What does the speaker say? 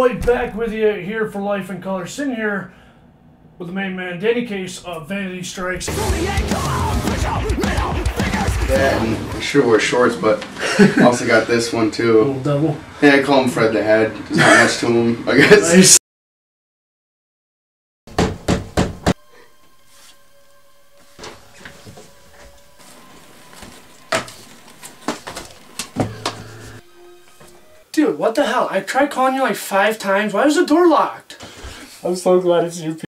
White back with you here for Life in Color. Sitting here with the main man, Danny Case of Vanity Strikes. Yeah, and I sure wear shorts, but also got this one too. Little devil. Yeah, I call him Fred the Head. There's not much to him, I guess. Nice. Dude, what the hell? I tried calling you like 5 times. Why was the door locked? I'm so glad it's you.